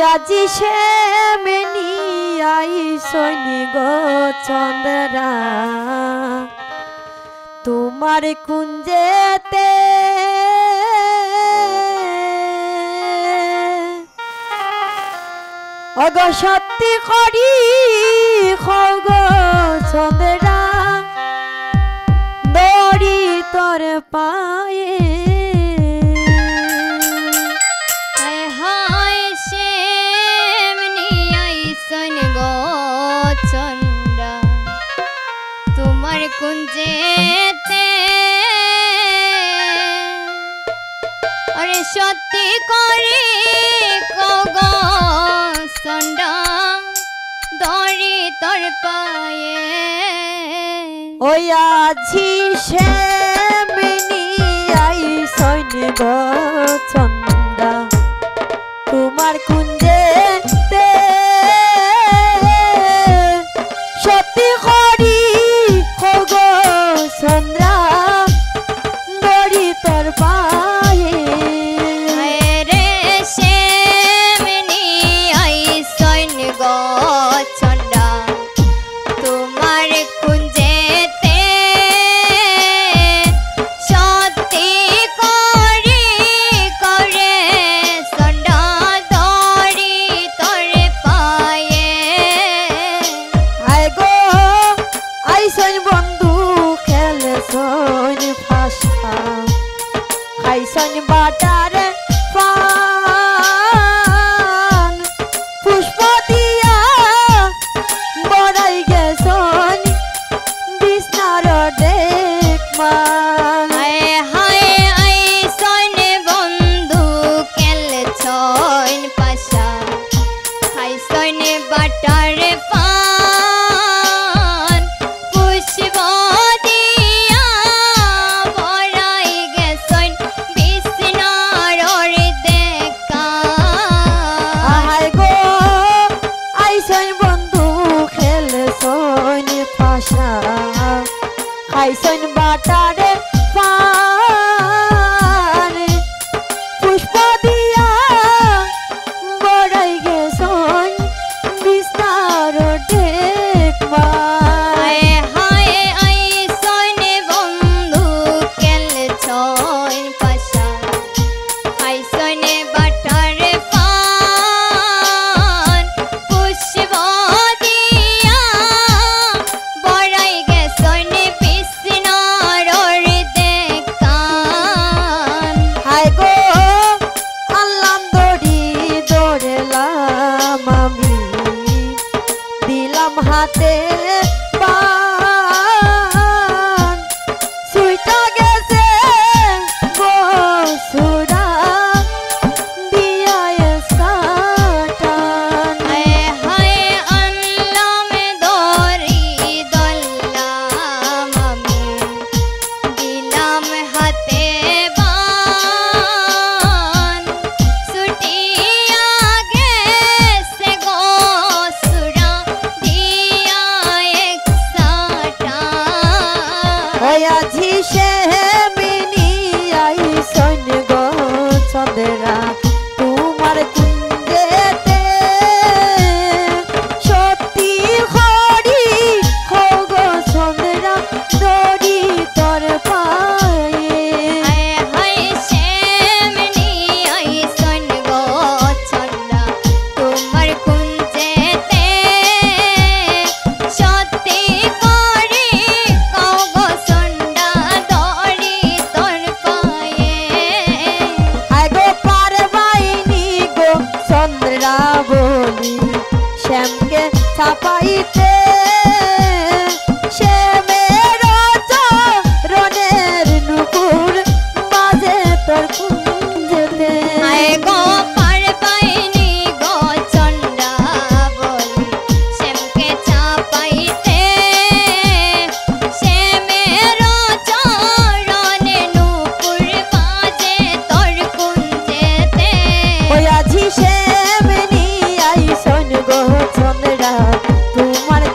আজি শ্যামিনী আই সৈনি গো চন্দ্রা তোমার কুঞ্জেতে অগ সত্যি করি খগ চন্দ্রা দড়ি তোর পায়ে তোমার কুঞ্জেতে আরে সত্যি করে কগো সন্ডা দড়ি তোর পায়ে ওই আজি শ্যামিনী আই সৈনি গো চন্দ্রা তোমার কুঞ্জেতে সত্যি করি খগো চন্দ্রা দড়ি তোর পায়ে রে শ্যামিনী আই সৈনি গো চন্ডা তোমার কুঞ্জেতে সত্যি করে করে সন্ডা দড়ি তোর পায়ে আয় গো আই সৈন বন্ধু খেলে সৈন ফাঁসা আই সৈন বাটারে পান পুষ্প দিয়া বড়াই গেছন বিষ্ণার দেখমান হায় আই সৈন বন্ধু কেল ছইন পাশা হাই সৈন বাটারে পান পুষ্প দিয়া বড়াই গেছন বিষ্ণার দেখা আয় গো আই সৈন বন্ধু খেলে সৈন ফাঁসা আই সৈন বাটারে পান পুষ্প দিয়া বড়াই গেছন বিস্তার দেখমান হায় আই সৈন বন্ধু কেল ছইন পাশা হাই সৈন বাটারে পান পুষ্প দিয়া বড়াই গেছন বিষ্ণার দেখান আয় গো আল্লাম দড়ি দৌড়েলাম আমি দিলাম হাতে পান সুইটা গেছে বসুরা দিয়া সাটান হায় আনলাম দড়ি দল্লাম আমি দিলাম হাতে বান ছুটিয়া গেছে গো সুরা দিয়া এক সাটান ওই আজি শ্যামিনী আই সৈন গো চন্দ্রা তোমার কুঞ্জেতে সত্যি হরি খগো চন্দ্রা দড়ি তোর পায়ে হায় শ্যামিনী আই সৈন গো চন্দ্রা তোমার কুঞ্জেতে সত্যি করে কগো সন্ডা দড়ি তোর পায়ে আয় গো পারবাইনি গো চন্দ্রা বলি শ্যামকে ছাপাইতে শ্যামের চরণের নুপুর বাজে তোর কুঞ্জেতে হায় গো পার পাইনি গো চন্ডা বলি শ্যামকে চাপাইতে শ্যামের চরণে নূপুর বাজে তোর কুঞ্জেতে ওই আজি শ্যামিনী আই সৈন গো চন্দ্রা তোমার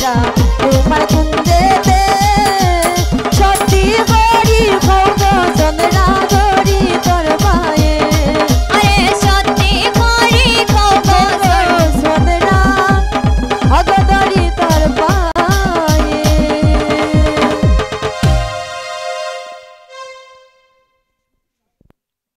যাব